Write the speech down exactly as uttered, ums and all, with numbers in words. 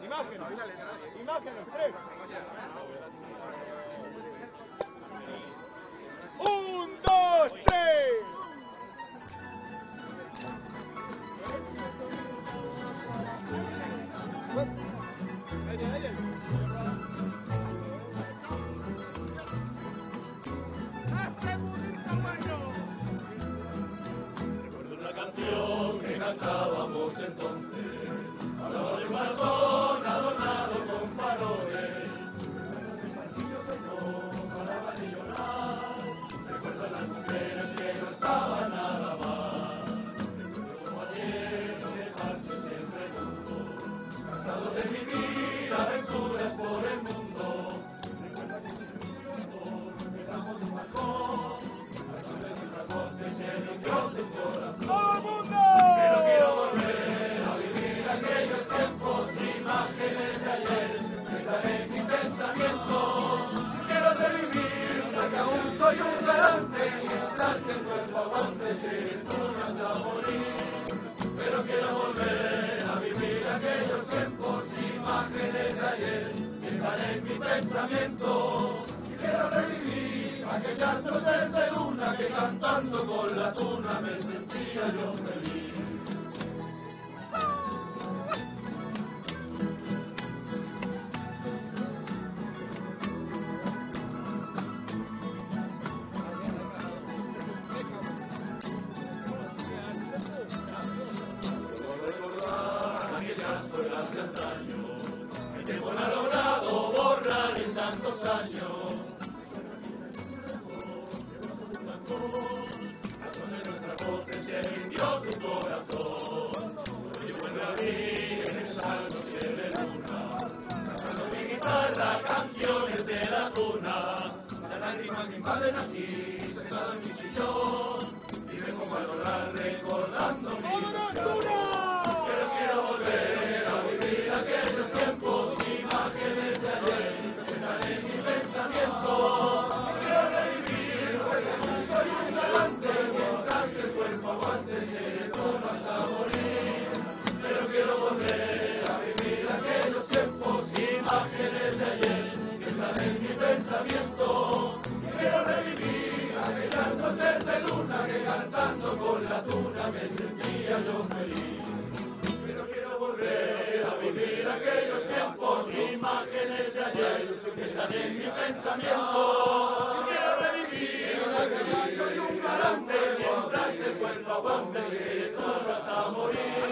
Imágenes, imágenes, tres. Un, dos, tres. Recuerdo una canción que cantábamos entonces, hablaba de un balcón adornado con faroles. Recuerdo a las mujeres que no estaban nada más. Recuerdo a ayer no dejarse siempre juntos, cansado de vivir aventuras por el mundo. Recuerda que nos dejamos de un balcón, la sangre de un dragón que se rindió tu corazón. Pero quiero volver a vivir aquellos tiempos, imágenes de ayer, que están en mi pensamiento. Quiero revivir una que aún soy un galante, mientras el cuerpo aguante, si tú no vas a morir. Pero quiero volver a vivir aquellos tiempos, imágenes de ayer, que están en mi pensamiento. Quiero revivir aquellas noches de luna que cantando con la tuna me sentía yo feliz. El tiempo no ha logrado borrar en tantos años. La zona de nuestras voces se rindió tu corazón. Y vuelve a abrir en esa noche de luna, cantando mi guitarra canciones de la cuna. Las lágrimas me invaden aquí, sentado en mi sillón, y me pongo a llorar recordando mi ilusión. Pero quiero volver a vivir aquellos tiempos, imágenes de ayer, que están en mi pensamiento. Quiero revivir, porque aún soy un galante, mientras el cuerpo aguante, seré todo hasta morir. Pero quiero volver a vivir aquellos tiempos, imágenes de ayer, que están en mi pensamiento. Quiero revivir aquellas noches de luna que cantando con la tuna me sentía yo feliz. Pero quiero volver a vivir aquellos tiempos, imágenes de ayer, que están en mi pensamiento. Quiero revivir aquello, soy un galante, mientras el cuerpo aguante, seré todo hasta morir.